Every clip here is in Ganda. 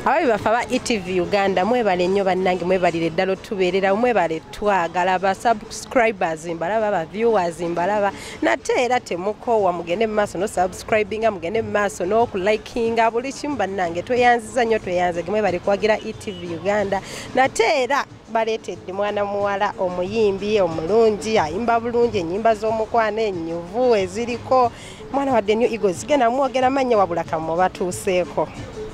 Ababi bafa ETV Uganda mwebale nnyo bannange mwebalire ddala tubeerera mwebale twagala ba subscribers mbalaba ba viewers mbalaba nate era temukowa mugende mu maaso no subscribinga mugende mu maaso no ku likinga buli kimu bannange tweyanziza nnyo tweyanze mwebale kwagira ETV Uganda nate era baletedde mwana muwala omuyimbi omulungi ayimba bulungi ennyimba z'omukwano ennyuvu eziriko mwana wa The New Eagles genda mwogera manya wabula kamu batuuseeko.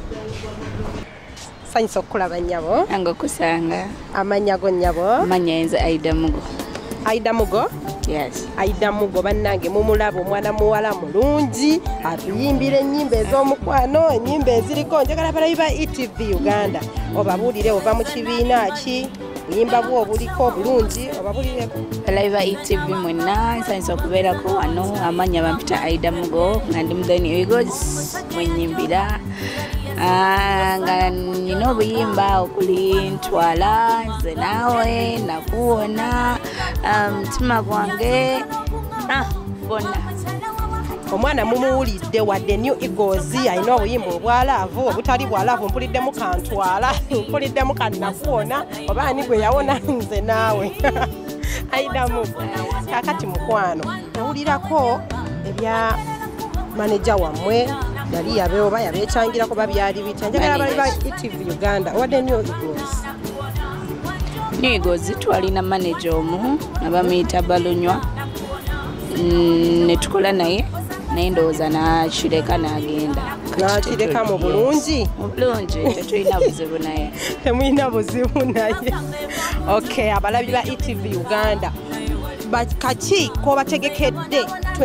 Sanyiso kulaba nnyabo ango kusanga amanya go nnyabo manyenze Aida Mugo. Aida Mugo? Yes. Aida Mugo bannange mumulabo mwana muwala mulungi atuyimbira ennyimba ez'omukwano ennyimba eziriko njagala balabi ba ETV Uganda obabuulire ova mu kibiina ki buyimba bwo buliko bulungi obabuulireko balabi ba ETV mwenna nsanyusa okubeerako wano amanya bampita Aida Mugo nga ndi mu The New Eagles mwenyimbira nga nina obuyimba okuli ntwala nze naawe nakuwona mutima gwange bonna omwana mumuwulidde wa The New Eagles alina obuyimba obwalaavu obutali bwalaavu mpuliddemu kantwala mpuliddemu kannakuwona oba ani gwe yawona nze naawe Aida Mugo kakati mukwano nawulirako ebya maneja wammwe yali yabeoba yabekyangirako babyali bitya njagala bali ba ETV Uganda wa The New Eagles. New Eagles twalina manager omu abamuyita Balunywa netukola naye ndowooza nakireka n'agenda nakireka mu bulungi tetulina buzibu naye temulina buzibu naye okay abalabi ba ETV Uganda kaki kobategekedde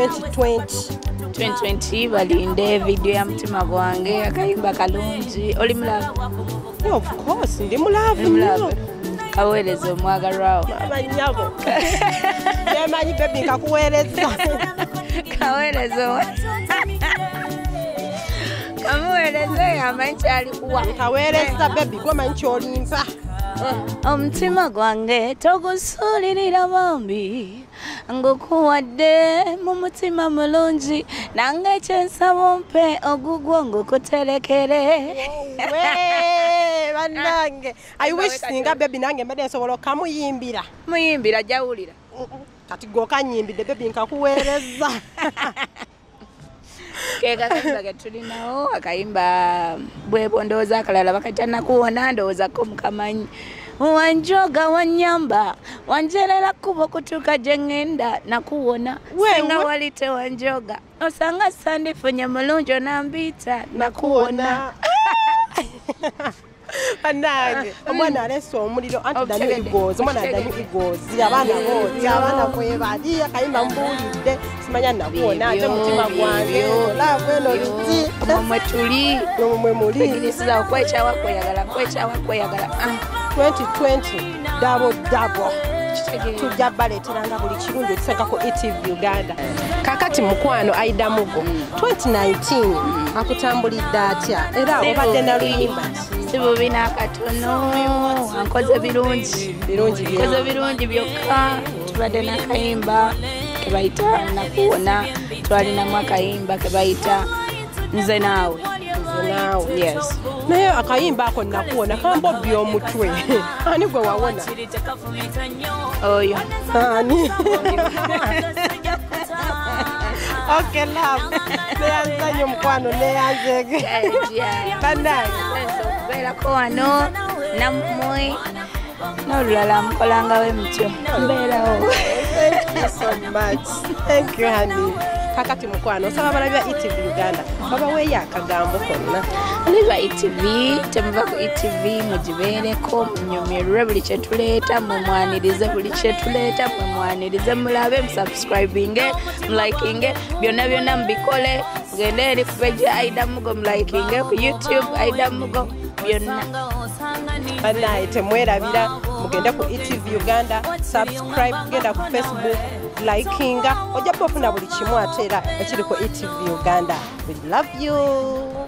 2020 balinde video ya mutima gwange akayimba kalungi oli mulavu? Of course ndi mulavu kaweereza omwagalwawo amanyabo yemanyi bebi nkakuweereza kaweereza kamuweereze amanyi kyalikuwa kaweereza bebi gwomanyi kyolimpa omutima gwange togusuulirira bambi ngukuwadde mu mutima mulungi nange kyensaba ompe ogugwo ngukuterekere bannange I wish singa bebi nange mbadde nsobola okamuyimbira muyimbira jawulira kati gwokanyimbidde bebi nkakuweereza keka kayimba ketulinawo akayimba bwebo ndowooza akalala bakajja nakuwona ndowoozako mukamanyi wanjoga wanyamba wanjerera kubo kutuka jengenda nakuwona senga walite wanjoga osanga sandifunye mulungi onambita nakuwona bannange omwana alese omuliro anti The New Eagles omwana The New Eagles abaana booti abaana kwebali akayimba mbuulidde simanya nakuwona ate mutima gwange olaavu eno liti omwe tuli omwe muli tegirisiza okwekyawakkweyagala 2020 double tujja baleeteranga buli kirungi okisekako ETV Uganda kakati mukwano Aida Mugo 2019 akutambulidde atya era obadde na luyimba sibubi n'akatono ankoze birungi byokka tubadde n'akayimba kebayita nakuwona twalinamu akayimba kebayita nze naawe yes naye akayimba ako nakuwona kambobbi omutwe ani gwe wawona oyo ani okay love neyanzanyo mukwano neyanzege bannange okubeerako wano nammwe n'olulala mukolangawo emutyo mbeerawo thank you so much thank you honey kakati mukwano osaba abalabi ba ETV Uganda babaweeyo akagambo konna abalabi ba ETV temuva ku ETV mugibeereko munyumirwe buli kyetuleeta mumwanirize buli kyetuleeta mumwanirize mulabe musubscribinge mulikinge byonna mubikole mugende eri ku page Aida Mugo mulikinge ku YouTube Aida Mugo byonna bannaye temwerabira mugende ku ETV Uganda subscribe genda ku Facebook likinga ojja kufuna buli kimu ate era ekiri ku ETV Uganda we love you.